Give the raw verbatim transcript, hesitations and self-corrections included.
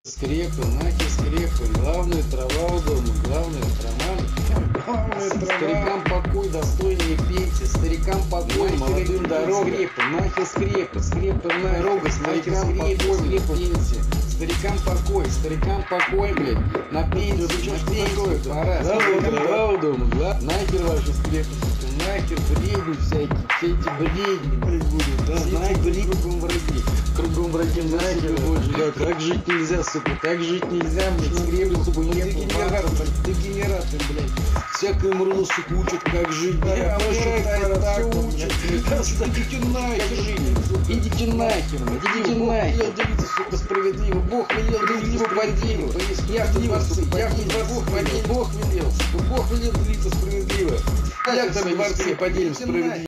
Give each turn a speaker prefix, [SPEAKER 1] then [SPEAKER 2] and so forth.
[SPEAKER 1] Скрепы, нахер скрепы, главная трава у дома, главная трава. Главная трава. Старикам покой, достойные пенсии, старикам покой, молодым дорога. Скрепы, нахер скрепы, скрепы, дорога, старикам покой, пенсии. Старикам покой, старикам покой, блядь, на пенсию, на пенсию, пора. Главная трава у дома, гла... нахер ваши скрепы, нахер бредни всякие, все эти бредни, блядь, будут, да, нахер бредни, кругом враги, кругом враги, нахер, да, так жить нельзя, сука, так жить нельзя, блядь, скрепы, сука, дегенерат, дегенерат, блядь, всякое мрло, сука, учат, как жить, блядь, а вы считаете, так учат, идите нахер, идите нахер, идите нахер, делиться, сука, справедливо, Бог велел делиться справедливо, яхты дворцы, яхты дворцы, Бог велел, Бог велел делиться справедливо, яхты дворцы поделим справедливо.